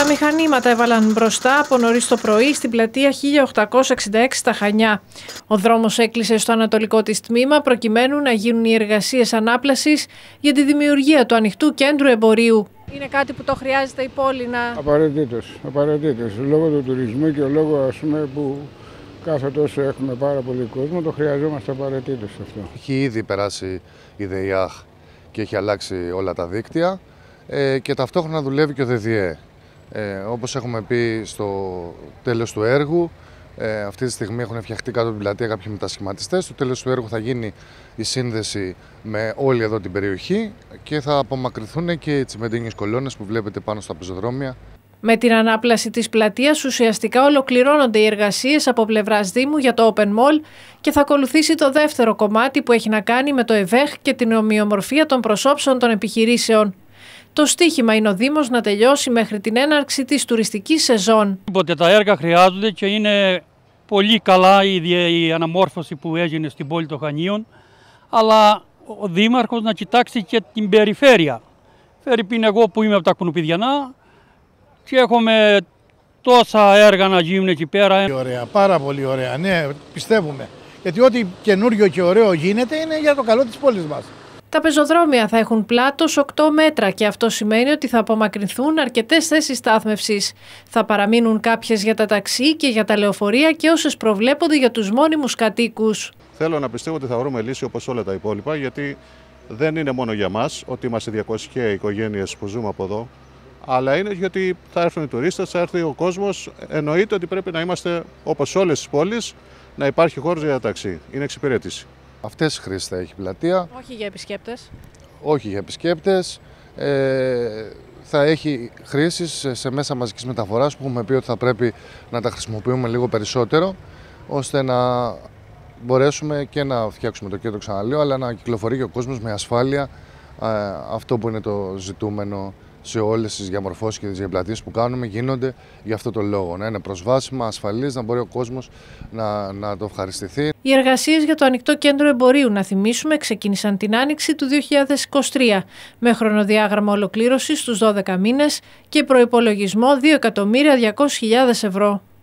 Τα μηχανήματα έβαλαν μπροστά από νωρίς το πρωί στην πλατεία 1866 στα Χανιά. Ο δρόμος έκλεισε στο ανατολικό της τμήμα προκειμένου να γίνουν οι εργασίες ανάπλασης για τη δημιουργία του ανοιχτού κέντρου εμπορίου. Είναι κάτι που το χρειάζεται η πόλη να... Απαραίτητος. Λόγω του τουρισμού και λόγω που κάθε τόσο έχουμε πάρα πολύ κόσμο, το χρειαζόμαστε απαραίτητος αυτό. Έχει ήδη περάσει η ΔΕΙΑΧ και έχει αλλάξει όλα τα δίκτυα και ταυτόχρονα δουλεύει και ο ΔΔΕ. Όπως έχουμε πει στο τέλος του έργου, αυτή τη στιγμή έχουν φτιαχτεί κάτω από την πλατεία κάποιοι μετασχηματιστές. Στο τέλος του έργου θα γίνει η σύνδεση με όλη εδώ την περιοχή και θα απομακρυνθούν και οι τσιμεντένιες κολόνες που βλέπετε πάνω στα πεζοδρόμια. Με την ανάπλαση της πλατείας ουσιαστικά ολοκληρώνονται οι εργασίες από πλευράς Δήμου για το Open Mall και θα ακολουθήσει το δεύτερο κομμάτι που έχει να κάνει με το ΕΒΕΧ και την ομοιομορφία των προσώψεων των επιχειρήσεων. Το στίχημα είναι ο Δήμος να τελειώσει μέχρι την έναρξη της τουριστικής σεζόν. Οπότε τα έργα χρειάζονται και είναι πολύ καλά η αναμόρφωση που έγινε στην πόλη των Χανίων, αλλά ο Δήμαρχος να κοιτάξει και την περιφέρεια. Φερρυπίν εγώ που είμαι από τα Κουνουπιδιανά και έχουμε τόσα έργα να γίνουν εκεί πέρα. Ωραία, πάρα πολύ ωραία, ναι, πιστεύουμε. Γιατί ό,τι καινούριο και ωραίο γίνεται είναι για το καλό της πόλης μας. Τα πεζοδρόμια θα έχουν πλάτος 8 μέτρα και αυτό σημαίνει ότι θα απομακρυνθούν αρκετές θέσεις στάθμευσης. Θα παραμείνουν κάποιες για τα ταξί και για τα λεωφορεία και όσες προβλέπονται για τους μόνιμους κατοίκους. Θέλω να πιστεύω ότι θα βρούμε λύση όπως όλα τα υπόλοιπα, γιατί δεν είναι μόνο για μας ότι είμαστε 200 οικογένειες που ζούμε από εδώ, αλλά είναι γιατί θα έρθουν οι τουρίστες, θα έρθει ο κόσμος. Εννοείται ότι πρέπει να είμαστε όπως όλες τις πόλεις, να υπάρχει χώρος για ταξί. Είναι εξυπηρέτηση. Αυτές τις χρήσεις θα έχει η πλατεία. Όχι για επισκέπτες. Όχι για επισκέπτες. Θα έχει χρήσεις σε μέσα μαζικής μεταφοράς που έχουμε πει ότι θα πρέπει να τα χρησιμοποιούμε λίγο περισσότερο, ώστε να μπορέσουμε και να φτιάξουμε το κέντρο, ξαναλέω, αλλά να κυκλοφορεί και ο κόσμος με ασφάλεια, αυτό που είναι το ζητούμενο σε όλες τις διαμορφώσεις και τις διαπλατείες που κάνουμε, γίνονται για αυτό το λόγο. Να είναι προσβάσιμα, ασφαλής, να μπορεί ο κόσμος να το ευχαριστηθεί. Οι εργασίες για το ανοιχτό κέντρο εμπορίου, να θυμίσουμε, ξεκίνησαν την άνοιξη του 2023 με χρονοδιάγραμμα ολοκλήρωσης στους 12 μήνες και προϋπολογισμό 2.200.000 ευρώ.